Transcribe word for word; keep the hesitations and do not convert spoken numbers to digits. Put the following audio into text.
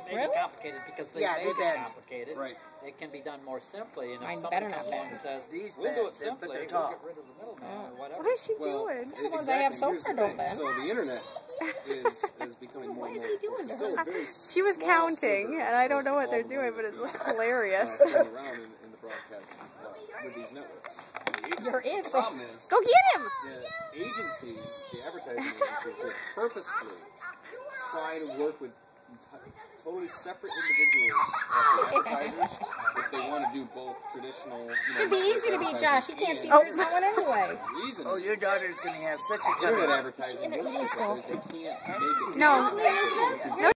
it may Really? be complicated because they Yeah, make they it bend. complicated. Right. It can be done more simply. And if Mine somebody better not comes along and bend. says, These we'll do bend, it simply, but they're we'll tall. get rid of the middleman or whatever. What is she Well, doing? the ones I have exactly. so Here's far the don't thing. bend. So the internet is, is becoming more What and is more. he doing It's to still her? a very She was small counting, sliver and I don't know what of they're all the doing, money but it that's looks being, hilarious. Uh, thrown around in, in the broadcast uh, with these networks. The There is the so- problem is Go get him! the agencies, the advertising agencies, will purposefully try to work with totally separate individuals as the advertisers if they want to do both traditional. You know, Should be easy to beat advertising Josh. He can't see and there's no one anyway. the reason Oh, your daughter's going to have such a internet tough advertising She's works gonna eat because they can't make it. No. No.